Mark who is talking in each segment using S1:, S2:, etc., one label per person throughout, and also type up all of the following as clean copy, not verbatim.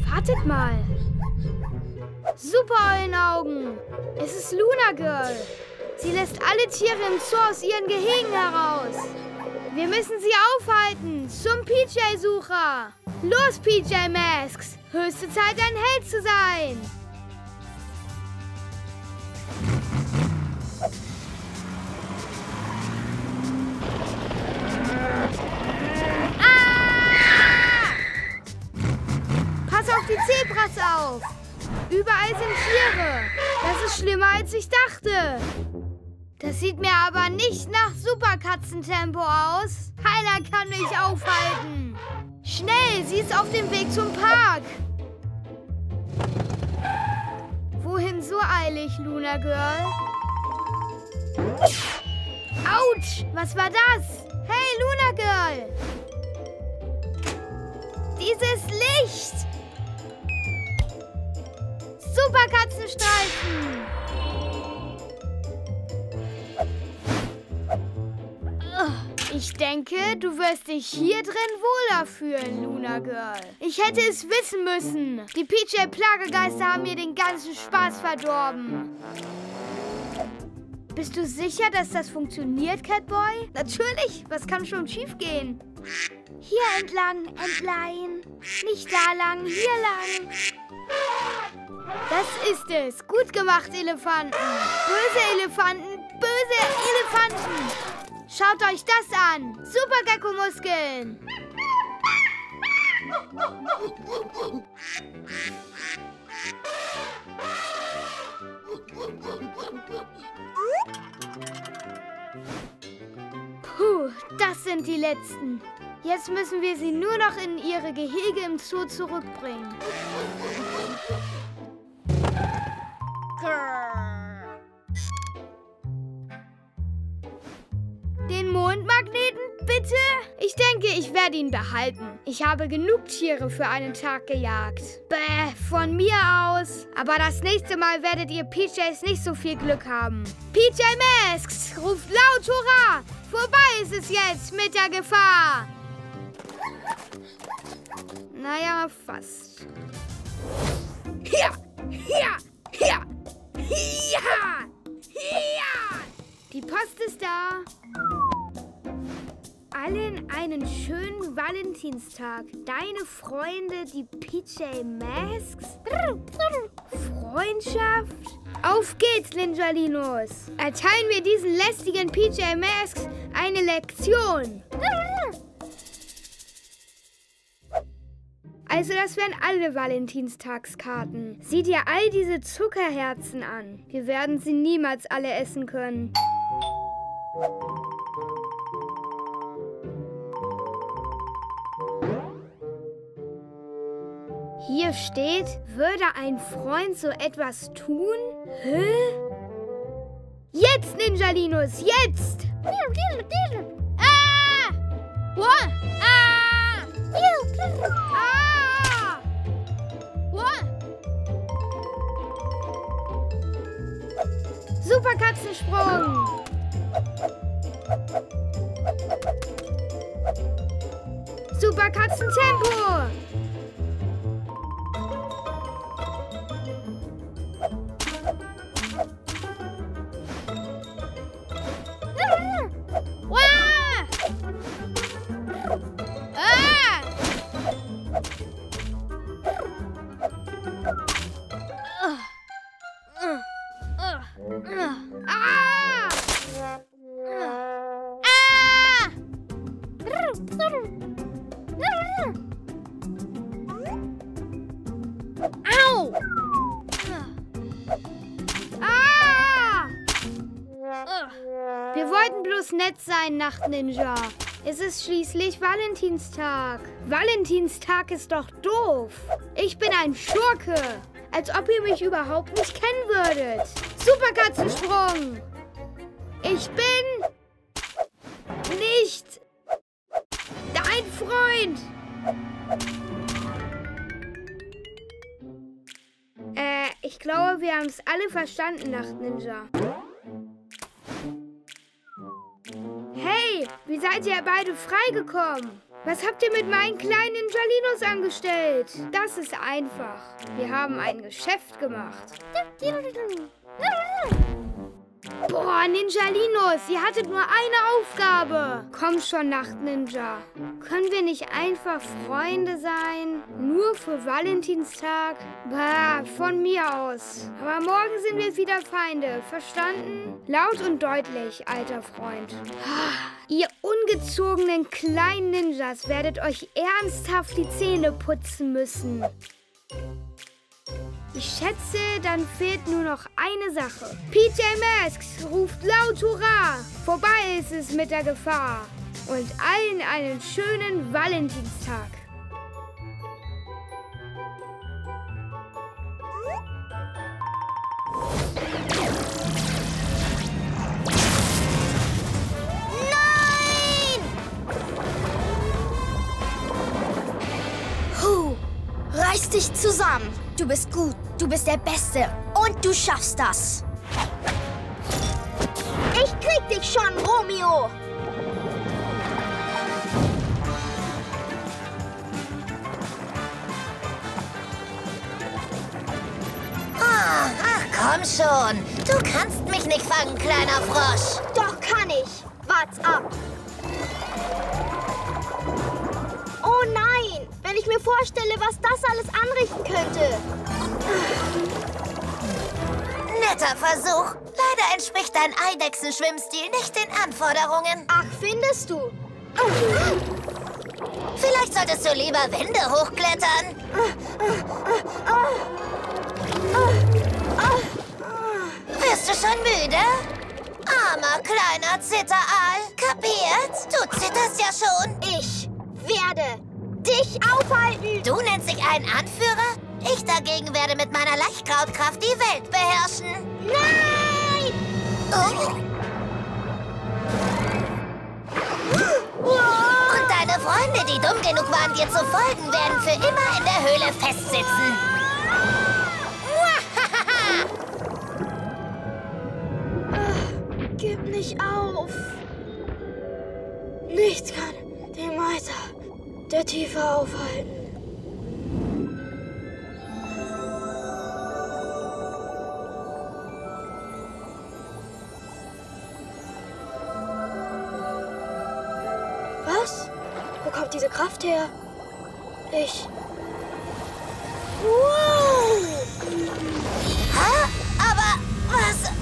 S1: Wartet mal. Super Eulenaugen. Es ist Luna Girl. Sie lässt alle Tiere im Zoo aus ihren Gehegen heraus. Wir müssen sie aufhalten. Zum PJ-Sucher. Los, PJ Masks. Höchste Zeit, ein Held zu sein. Pass auf die Zebras auf! Überall sind Tiere. Das ist schlimmer, als ich dachte. Das sieht mir aber nicht nach Superkatzentempo aus. Keiner kann mich aufhalten. Schnell, sie ist auf dem Weg zum Park. Wohin so eilig, Luna Girl? Autsch, was war das? Hey, Luna Girl! Dieses Licht! Superkatzenstreifen! Ich denke, du wirst dich hier drin wohler fühlen, Luna Girl. Ich hätte es wissen müssen. Die PJ-Plagegeister haben mir den ganzen Spaß verdorben. Bist du sicher, dass das funktioniert, Catboy? Natürlich, was kann schon schiefgehen? Hier entlang, Entlein. Nicht da lang, hier lang. Das ist es. Gut gemacht, Elefanten. Böse Elefanten, böse Elefanten. Schaut euch das an. Super Gecko-Muskeln. Puh, das sind die letzten. Jetzt müssen wir sie nur noch in ihre Gehege im Zoo zurückbringen. Den Mondmagneten, bitte? Ich denke, ich werde ihn behalten. Ich habe genug Tiere für einen Tag gejagt. Bäh, von mir aus. Aber das nächste Mal werdet ihr PJs nicht so viel Glück haben. PJ Masks, ruft laut Hurra! Vorbei ist es jetzt mit der Gefahr. Naja, fast. Hier, hier, hier, hier, hier. Die Post ist da. Allen einen schönen Valentinstag. Deine Freunde, die PJ Masks. Freundschaft? Auf geht's, Ninjalinos. Erteilen wir diesen lästigen PJ Masks eine Lektion. Also das wären alle Valentinstagskarten. Sieh dir all diese Zuckerherzen an. Wir werden sie niemals alle essen können. Hier steht, würde ein Freund so etwas tun? Hä? Jetzt, Ninjalinos, jetzt! Ah! What? Ah! Ah! What? Superkatzensprung! Superkatzentempo! Wir wollten bloß nett sein, Nachtninja. Es ist schließlich Valentinstag. Valentinstag ist doch doof. Ich bin ein Schurke. Als ob ihr mich überhaupt nicht kennen würdet. Superkatzensprung. Ich bin nicht dein Freund. Ich glaube, wir haben es alle verstanden, Nachtninja. Hey, wie seid ihr beide freigekommen? Was habt ihr mit meinen kleinen Ninjalinos angestellt? Das ist einfach. Wir haben ein Geschäft gemacht. Boah, Ninjalinos, ihr hattet nur eine Aufgabe. Komm schon, Nacht-Ninja. Können wir nicht einfach Freunde sein? Nur für Valentinstag? Bah, von mir aus. Aber morgen sind wir wieder Feinde, verstanden? Laut und deutlich, alter Freund. Ihr ungezogenen kleinen Ninjas werdet euch ernsthaft die Zähne putzen müssen. Ich schätze, dann fehlt nur noch eine Sache. PJ Masks ruft laut Hurra! Vorbei ist es mit der Gefahr. Und allen einen schönen Valentinstag.
S2: Nein! Reiß dich zusammen. Du bist gut, du bist der Beste und du schaffst das. Ich krieg dich schon, Romeo.
S3: Ach, komm schon. Du kannst mich nicht fangen, kleiner Frosch.
S2: Doch kann ich. Wart's ab. Oh nein, wenn ich mir vorstelle, was das alles anrichten könnte.
S3: Netter Versuch. Leider entspricht dein Eidechsenschwimmstil nicht den Anforderungen.
S2: Ach, findest du?
S3: Vielleicht solltest du lieber Wände hochklettern. Bist du schon müde? Armer kleiner Zitteraal. Kapiert? Du zitterst ja schon.
S2: Ich werde dich aufhalten.
S3: Du nennst dich einen Anführer? Ich dagegen werde mit meiner Leichtkrautkraft die Welt beherrschen.
S2: Nein!
S3: Oh. Und deine Freunde, die dumm genug waren, dir zu folgen, werden für immer in der Höhle festsitzen.
S2: Gib nicht auf. Nichts kann den Meister der Tiefe aufhalten. Was? Wo kommt diese Kraft her? Wow!
S3: Hä? Aber was?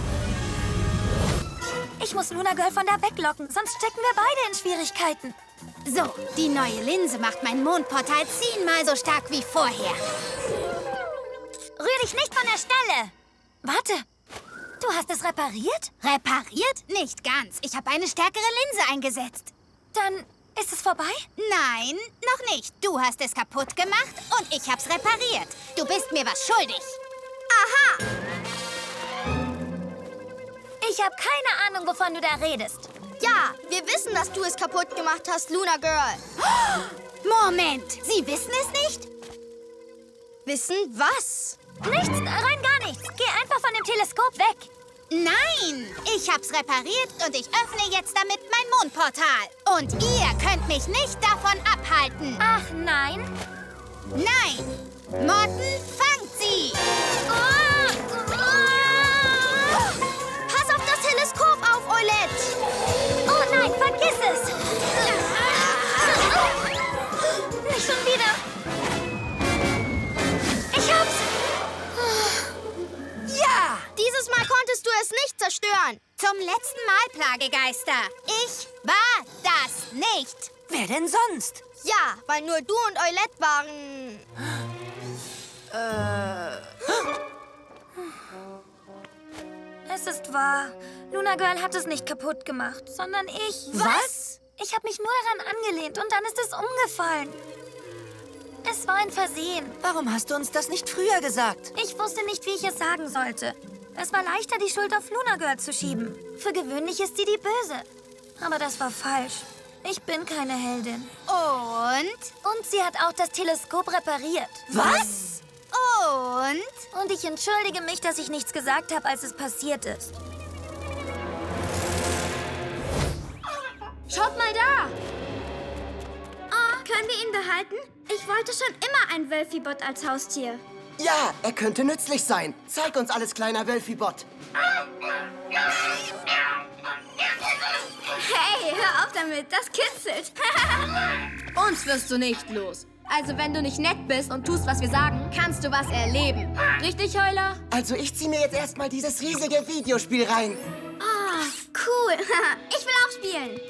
S4: Ich muss Luna Girl von da weglocken, sonst stecken wir beide in Schwierigkeiten.
S5: So, die neue Linse macht mein Mondportal 10-mal so stark wie vorher.
S4: Rühr dich nicht von der Stelle! Warte, du hast es repariert?
S5: Repariert? Nicht ganz. Ich habe eine stärkere Linse eingesetzt.
S4: Dann ist es vorbei?
S5: Nein, noch nicht. Du hast es kaputt gemacht und ich hab's repariert. Du bist mir was schuldig.
S4: Aha! Ich habe keine Ahnung, wovon du da redest.
S2: Ja, wir wissen, dass du es kaputt gemacht hast, Luna Girl.
S5: Moment, Sie wissen es nicht?
S2: Wissen was?
S4: Nichts, rein gar nichts. Geh einfach von dem Teleskop weg.
S5: Nein, ich hab's repariert und ich öffne jetzt damit mein Mondportal. Und ihr könnt mich nicht davon abhalten.
S4: Ach nein.
S5: Nein, Motten, fangt sie!
S2: Pass auf das Teleskop auf, Eulette!
S4: Oh nein, vergiss es! Nicht schon wieder! Ich hab's!
S5: Ja!
S2: Dieses Mal konntest du es nicht zerstören.
S5: Zum letzten Mal, Plagegeister. Ich war das nicht.
S6: Wer denn sonst?
S2: Ja, weil nur du und Eulette waren...
S4: Es ist wahr. Luna Girl hat es nicht kaputt gemacht, sondern ich.
S6: Was?
S4: Ich habe mich nur daran angelehnt und dann ist es umgefallen. Es war ein Versehen.
S6: Warum hast du uns das nicht früher gesagt?
S4: Ich wusste nicht, wie ich es sagen sollte. Es war leichter, die Schuld auf Luna Girl zu schieben. Für gewöhnlich ist sie die Böse. Aber das war falsch. Ich bin keine Heldin.
S5: Und?
S4: Und sie hat auch das Teleskop repariert.
S6: Was?
S4: Und ich entschuldige mich, dass ich nichts gesagt habe, als es passiert ist. Schaut mal da! Können wir ihn behalten? Ich wollte schon immer ein Wölfibot als Haustier.
S7: Ja, er könnte nützlich sein. Zeig uns alles, kleiner Wölfibot.
S4: Hey, hör auf damit, das kitzelt.
S8: Uns wirst du nicht los. Also wenn du nicht nett bist und tust, was wir sagen, kannst du was erleben. Richtig, Heuler?
S7: Also ich zieh mir jetzt erstmal dieses riesige Videospiel rein.
S4: Oh, cool. Ich will auch spielen.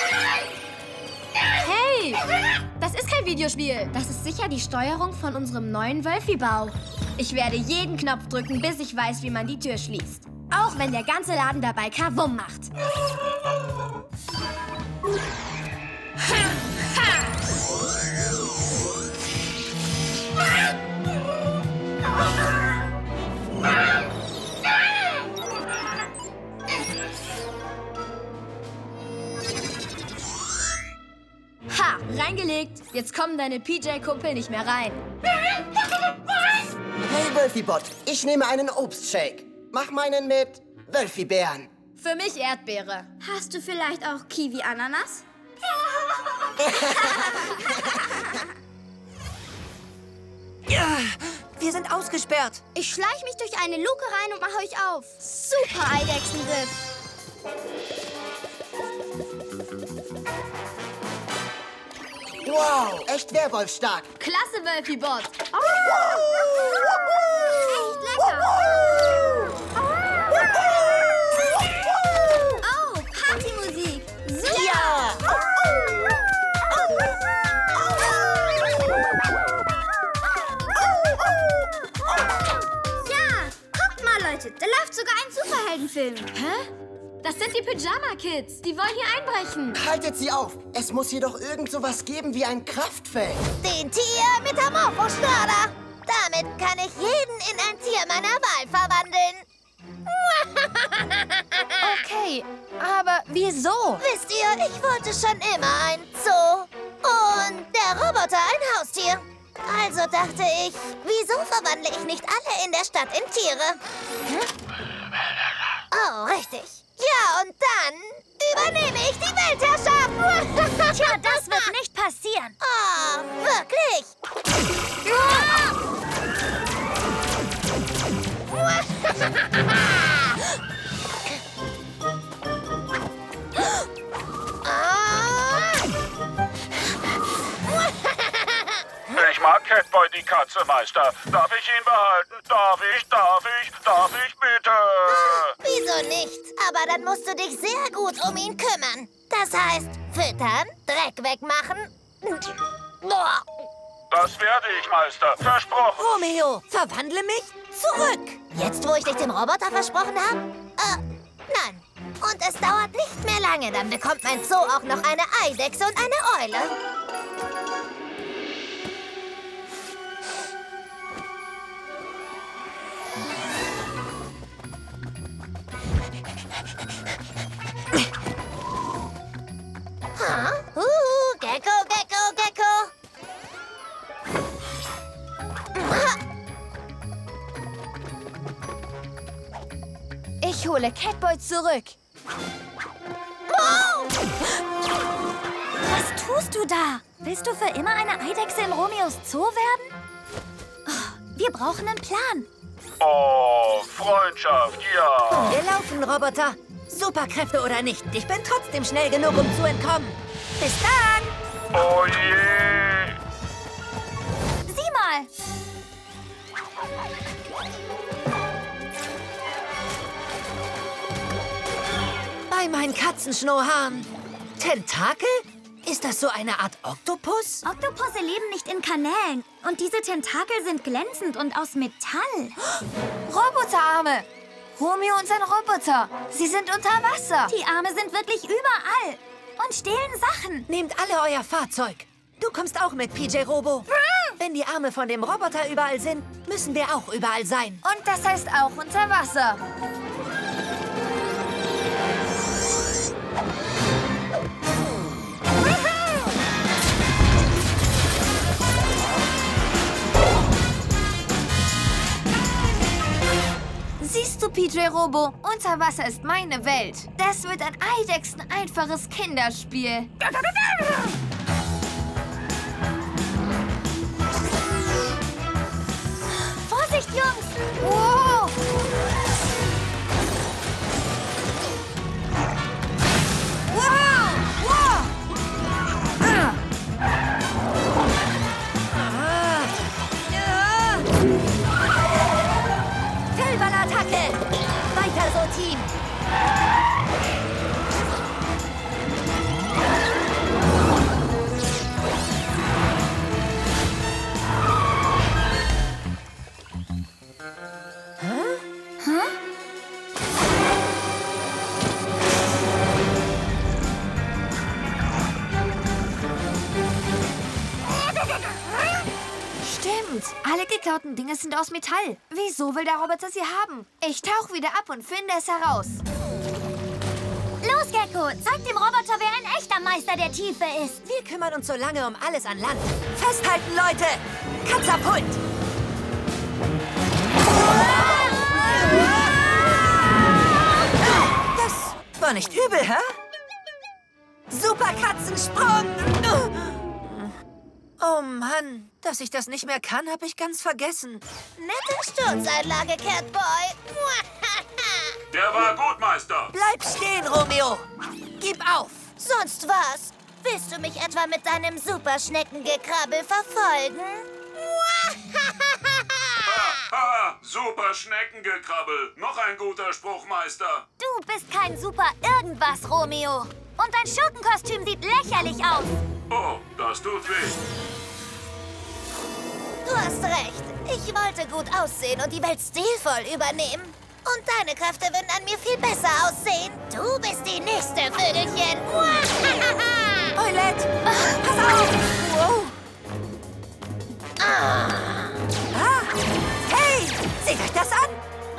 S8: Hey, das ist kein Videospiel. Das ist sicher die Steuerung von unserem neuen Wölfibau. Ich werde jeden Knopf drücken, bis ich weiß, wie man die Tür schließt. Auch wenn der ganze Laden dabei Kavum macht. Ha, reingelegt. Jetzt kommen deine PJ-Kumpel nicht mehr rein.
S7: Hey, Wölfibot, ich nehme einen Obstshake. Mach meinen mit Wölfibären.
S8: Für mich Erdbeere.
S4: Hast du vielleicht auch Kiwi-Ananas?
S6: Ja, wir sind ausgesperrt.
S2: Ich schleiche mich durch eine Luke rein und mache euch auf. Super Eidechsengriff.
S7: Wow, echt Werwolf-stark.
S8: Klasse, Wölfibot.
S4: Echt lecker. Oh, Partymusik. Super.
S7: Ja!
S4: Ja, guckt mal, Leute. Da läuft sogar ein Superheldenfilm.
S8: Hä? Das sind die Pyjama-Kids. Die wollen hier einbrechen.
S7: Haltet sie auf. Es muss hier doch irgend sowas geben wie ein Kraftfeld.
S3: Den Tier-Metamorphoschnörder. Damit kann ich jeden in ein Tier meiner Wahl verwandeln.
S8: Okay, aber wieso?
S3: Wisst ihr, ich wollte schon immer ein Zoo. Und der Roboter ein Haustier. Also dachte ich, wieso verwandle ich nicht alle in der Stadt in Tiere? Oh, richtig. Ja, und dann übernehme ich die Weltherrschaft.
S4: Tja, das wird nicht passieren.
S3: Oh, wirklich?
S9: Ich mag Catboy, die Katze, Meister. Darf ich ihn behalten? Darf ich bitte?
S3: Wieso nicht? Aber dann musst du dich sehr gut um ihn kümmern. Das heißt, füttern, Dreck wegmachen. Boah.
S9: Das werde ich, Meister. Versprochen.
S6: Romeo, verwandle mich zurück.
S3: Jetzt, wo ich dich dem Roboter versprochen habe? Nein. Und es dauert nicht mehr lange, dann bekommt mein Zoo auch noch eine Eidechse und eine Eule. Gecko, Gecko, Gecko.
S8: Ich hole Catboy zurück.
S4: Was tust du da? Willst du für immer eine Eidechse in Romeos Zoo werden? Oh, wir brauchen einen Plan.
S9: Oh, Freundschaft, ja.
S6: Wir laufen, Roboter. Superkräfte oder nicht, ich bin trotzdem schnell genug, um zu entkommen. Bis dann!
S9: Oh je.
S4: Sieh mal.
S6: Bei meinen Katzenschnurrhaaren. Tentakel? Ist das so eine Art Oktopus?
S4: Oktopusse leben nicht in Kanälen. Und diese Tentakel sind glänzend und aus Metall.
S8: Roboterarme. Romeo und sein Roboter. Sie sind unter Wasser.
S4: Die Arme sind wirklich überall. Und stehlen Sachen.
S6: Nehmt alle euer Fahrzeug. Du kommst auch mit, PJ Robo. Wenn die Arme von dem Roboter überall sind, müssen wir auch überall sein.
S8: Und das heißt auch unter Wasser. Siehst du, PJ Robo? Unter Wasser ist meine Welt. Das wird ein Eidechsen-einfaches Kinderspiel.
S4: Wow! Wow! Wow! Fellballattacke! Weiter so, Team!
S6: Stimmt. Alle geklauten Dinge sind aus Metall. Wieso will der Roboter sie haben? Ich tauche wieder ab und finde es heraus.
S4: Los, Gecko! Zeig dem Roboter, wer ein echter Meister der Tiefe ist.
S6: Wir kümmern uns so lange um alles an Land. Festhalten, Leute! Katapult! Das war nicht übel, hä? Super Katzensprung! Oh Mann, dass ich das nicht mehr kann, habe ich ganz vergessen.
S3: Nette Sturzeinlage, Catboy.
S9: Der war gut, Meister.
S6: Bleib stehen, Romeo! Gib auf!
S3: Sonst was? Willst du mich etwa mit deinem Superschneckengekrabbel verfolgen?
S9: Ha, super Schneckengekrabbel. Noch ein guter Spruch, Meister.
S4: Du bist kein Super Irgendwas, Romeo. Und dein Schurkenkostüm sieht lächerlich aus.
S9: Oh, das tut weh.
S3: Du hast recht. Ich wollte gut aussehen und die Welt stilvoll übernehmen. Und deine Kräfte würden an mir viel besser aussehen. Du bist die nächste, Vögelchen.
S6: Eulette! Pass auf! Wow. Hey! Seht euch das an!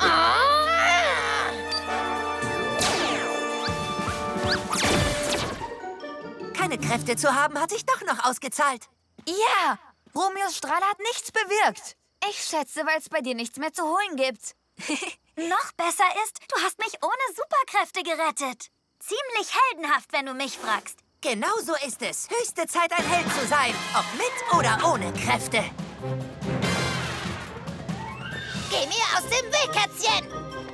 S6: Keine Kräfte zu haben, hat sich doch noch ausgezahlt.
S10: Ja, Romeos Strahl hat nichts bewirkt. Ich schätze, weil es bei dir nichts mehr zu holen gibt.
S4: Noch besser ist, du hast mich ohne Superkräfte gerettet. Ziemlich heldenhaft, wenn du mich fragst.
S6: Genau so ist es. Höchste Zeit, ein Held zu sein. Ob mit oder ohne Kräfte.
S3: Geh mir aus dem Weg, Kätzchen!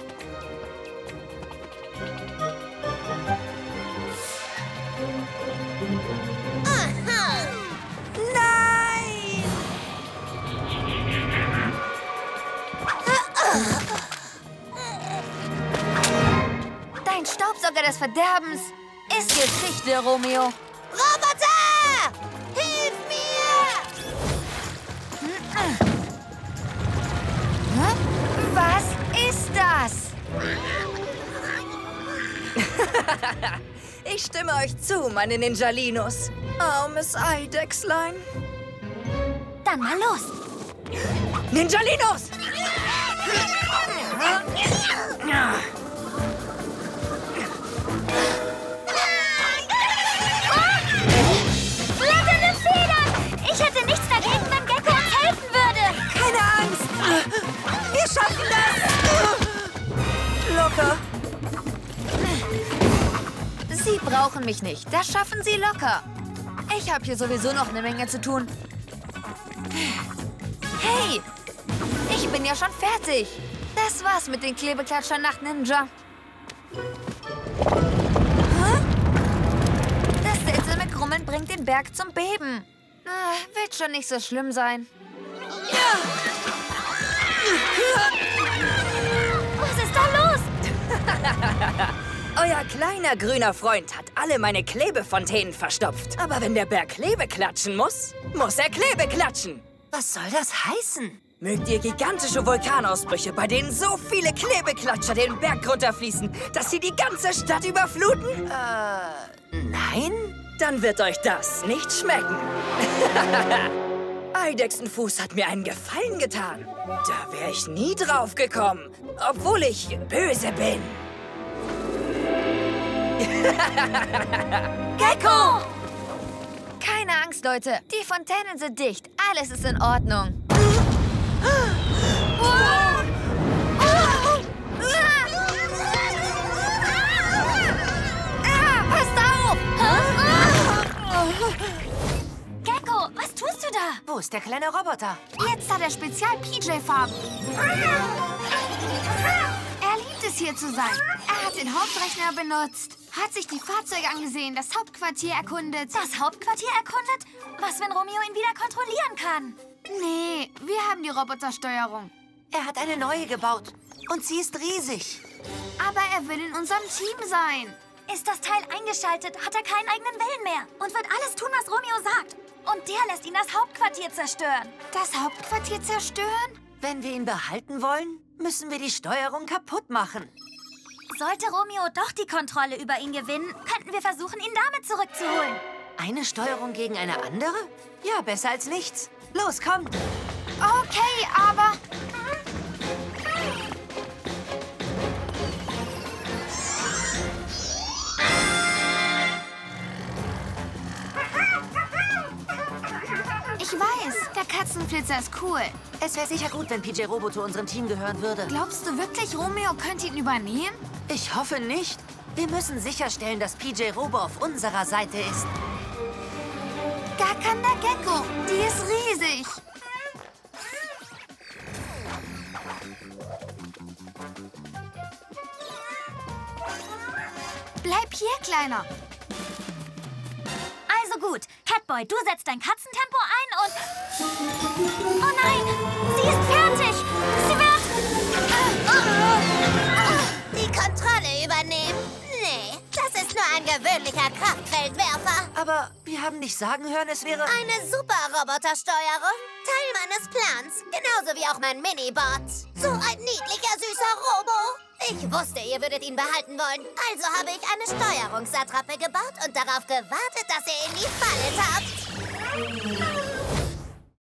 S3: Aha!
S6: Nein!
S10: Dein Staubsauger des Verderbens ist Geschichte, Romeo.
S3: Roboter! Hilf mir!
S10: Was ist das?
S11: Ich stimme euch zu, meine Ninjalinos. Armes Eidechslein.
S4: Dann mal los.
S11: Ninjalinos!
S4: Flatternde Federn! Ich hätte nichts dagegen, wenn Gecko uns helfen würde.
S6: Keine Angst! Wir schaffen das!
S11: Locker.
S10: Sie brauchen mich nicht. Das schaffen Sie locker. Ich habe hier sowieso noch eine Menge zu tun. Hey, ich bin ja schon fertig. Das war's mit den Klebeklatschern nach Ninja. Das seltsame Krummeln bringt den Berg zum Beben. Wird schon nicht so schlimm sein.
S4: Was ist da los?
S11: Euer kleiner grüner Freund hat alle meine Klebefontänen verstopft. Aber wenn der Berg Klebe klatschen muss, muss er Klebe klatschen.
S6: Was soll das heißen?
S11: Mögt ihr gigantische Vulkanausbrüche, bei denen so viele Klebeklatscher den Berg runterfließen, dass sie die ganze Stadt überfluten?
S6: Nein?
S11: Dann wird euch das nicht schmecken. Eidechsenfuß hat mir einen Gefallen getan. Da wäre ich nie drauf gekommen, obwohl ich böse bin.
S10: Gecko! Keine Angst, Leute. Die Fontänen sind dicht. Alles ist in Ordnung. Passt auf!
S4: Gecko, was tust du da?
S6: Wo ist der kleine Roboter?
S10: Jetzt hat er Spezial-PJ-Farben. Er liebt es, hier zu sein. Er hat den Hauptrechner benutzt, hat sich die Fahrzeuge angesehen, das Hauptquartier erkundet.
S4: Das Hauptquartier erkundet? Was, wenn Romeo ihn wieder kontrollieren kann?
S10: Nee, wir haben die Robotersteuerung.
S6: Er hat eine neue gebaut. Und sie ist riesig.
S10: Aber er will in unserem Team sein.
S4: Ist das Teil eingeschaltet, hat er keinen eigenen Willen mehr und wird alles tun, was Romeo sagt. Und der lässt ihn das Hauptquartier zerstören.
S10: Das Hauptquartier zerstören?
S6: Wenn wir ihn behalten wollen, müssen wir die Steuerung kaputt machen.
S4: Sollte Romeo doch die Kontrolle über ihn gewinnen, könnten wir versuchen, ihn damit zurückzuholen.
S6: Eine Steuerung gegen eine andere? Ja, besser als nichts. Los, komm.
S10: Okay, aber... Ich weiß, der Katzenflitzer ist cool.
S6: Es wäre sicher gut, wenn PJ Robo zu unserem Team gehören würde.
S10: Glaubst du wirklich, Romeo könnte ihn übernehmen?
S6: Ich hoffe nicht. Wir müssen sicherstellen, dass PJ Robo auf unserer Seite ist.
S10: Gakanda Gecko, die ist riesig. Bleib hier, Kleiner.
S4: Also gut, Catboy, du setzt dein Katzentempo ein und... Oh nein, sie ist fertig. Sie wird...
S3: Die Kontrolle übernehmen? Nee, das ist nur ein gewöhnlicher Kraftfeldwerfer.
S6: Aber wir haben nicht sagen hören, es wäre...
S3: Eine Super-Robotersteuerung. Teil meines Plans. Genauso wie auch mein Minibot. So ein niedlicher, süßer Robo. Ich wusste, ihr würdet ihn behalten wollen. Also habe ich eine Steuerungsattrappe gebaut und darauf gewartet, dass ihr in die Falle tappt.